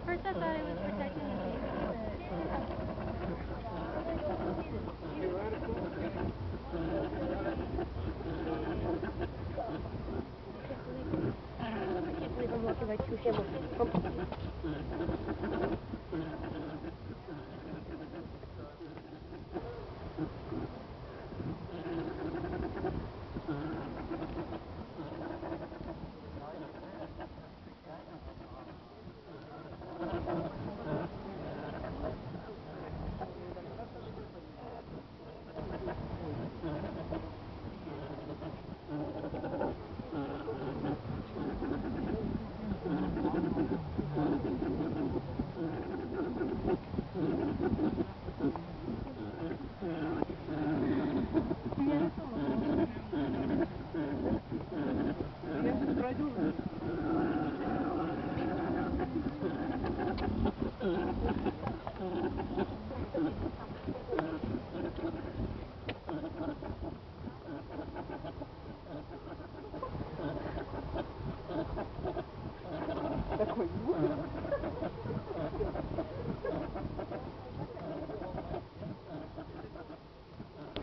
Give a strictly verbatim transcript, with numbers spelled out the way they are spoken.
First I thought it was protecting the baby, but I can't believe I'm walking right through him.